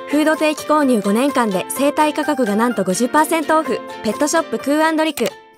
フード定期購入5年間で生体価格がなんと 50% オフ。ペットショップクーアンドリク。